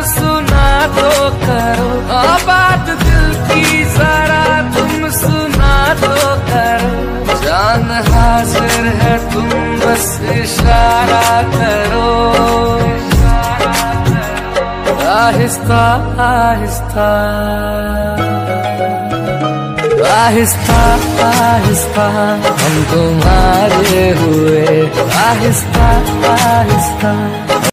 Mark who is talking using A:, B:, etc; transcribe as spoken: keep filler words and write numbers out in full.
A: सुना तो करो, बात दिल की जरा तुम सुना तो करो। जान हाजिर है तुम बस इशारा करो। आहिस्ता आहिस्ता आहिस्ता आहिस्ता हम तुम्हारे हुए, आहिस्ता आहिस्ता।